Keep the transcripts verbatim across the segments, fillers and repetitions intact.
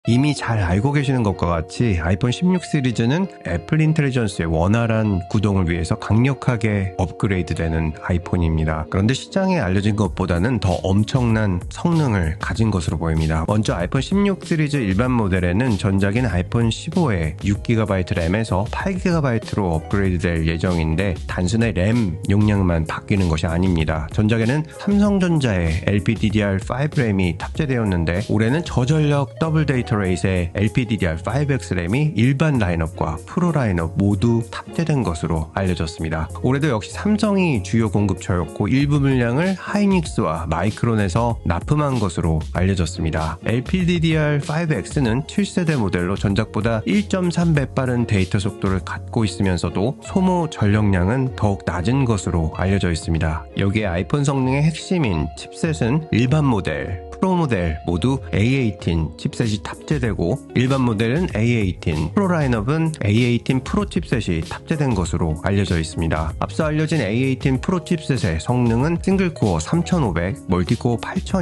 이미 잘 알고 계시는 것과 같이 아이폰 십육 시리즈는 애플 인텔리전스의 원활한 구동을 위해서 강력하게 업그레이드되는 아이폰입니다. 그런데 시장에 알려진 것보다는 더 엄청난 성능을 가진 것으로 보입니다. 먼저 아이폰 십육 시리즈 일반 모델에는 전작인 아이폰 십오의 육 기가바이트 램에서 팔 기가바이트로 업그레이드될 예정인데 단순히 램 용량만 바뀌는 것이 아닙니다. 전작에는 삼성전자의 엘피디디알 오 램이 탑재되었는데 올해는 저전력 더블 데이터 레이스의 엘피디디알 오 엑스 램이 일반 라인업과 프로 라인업 모두 탑재된 것으로 알려졌습니다. 올해도 역시 삼성이 주요 공급처였고 일부 물량을 하이닉스와 마이크론에서 납품한 것으로 알려졌습니다. 엘피디디알 오 엑스는 칠 세대 모델로 전작보다 일 점 삼 배 빠른 데이터 속도를 갖고 있으면서도 소모 전력량은 더욱 낮은 것으로 알려져 있습니다. 여기에 아이폰 성능의 핵심인 칩셋은 일반 모델, 프로 모델 모두 에이 에이틴 칩셋이 탑재되고 일반 모델은 에이 에이틴, 프로 라인업은 에이 에이틴 프로 칩셋이 탑재된 것으로 알려져 있습니다. 앞서 알려진 에이 에이틴 프로 칩셋의 성능은 싱글코어 삼천오백, 멀티코어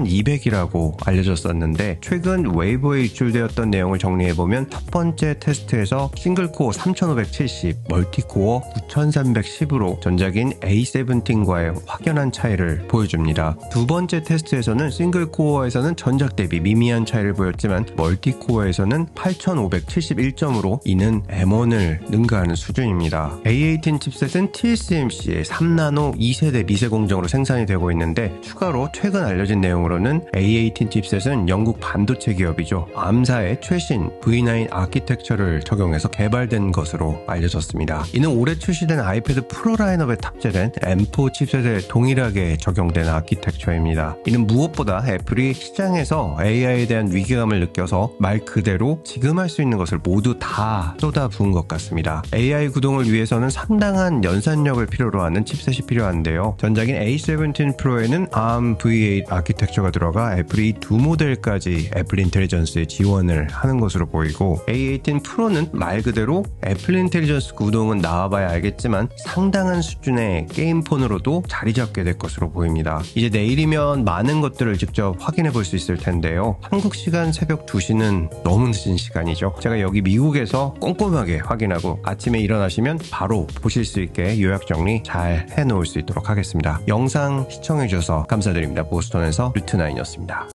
팔천이백이라고 알려졌었는데 최근 웨이브에 유출되었던 내용을 정리해보면 첫 번째 테스트에서 싱글코어 삼천오백칠십, 멀티코어 구천삼백십으로 전작인 에이 세븐틴과의 확연한 차이를 보여줍니다. 두 번째 테스트에서는 싱글코어 에서는 전작 대비 미미한 차이를 보였지만 멀티코어에서는 팔천오백칠십일 점으로 이는 엠 원을 능가하는 수준입니다. 에이 에이틴 칩셋은 티 에스 엠 씨의 삼 나노 이 세대 미세 공정으로 생산이 되고 있는데 추가로 최근 알려진 내용으로는 에이 에이틴 칩셋은 영국 반도체 기업이죠. 암사의 최신 브이 나인 아키텍처를 적용해서 개발된 것으로 알려졌습니다. 이는 올해 출시된 아이패드 프로 라인업에 탑재된 엠 포 칩셋에 동일하게 적용된 아키텍처입니다. 이는 무엇보다 애플이 시장에서 에이아이에 대한 위기감을 느껴서 말 그대로 지금 할 수 있는 것을 모두 다 쏟아부은 것 같습니다. 에이아이 구동을 위해서는 상당한 연산력을 필요로 하는 칩셋이 필요한데요. 전작인 에이 세븐틴 프로에는 아엠 브이 에잇 아키텍처가 들어가 애플이 두 모델까지 애플 인텔리전스에 지원을 하는 것으로 보이고 에이 에이틴 프로는 말 그대로 애플 인텔리전스 구동은 나와봐야 알겠지만 상당한 수준의 게임폰으로도 자리 잡게 될 것으로 보입니다. 이제 내일이면 많은 것들을 직접 확인해 볼 수 있을 텐데요. 한국 시간 새벽 두 시는 너무 늦은 시간이죠. 제가 여기 미국에서 꼼꼼하게 확인하고 아침에 일어나시면 바로 보실 수 있게 요약 정리 잘 해놓을 수 있도록 하겠습니다. 영상 시청해 주셔서 감사드립니다. 보스턴에서 루트나인이었습니다.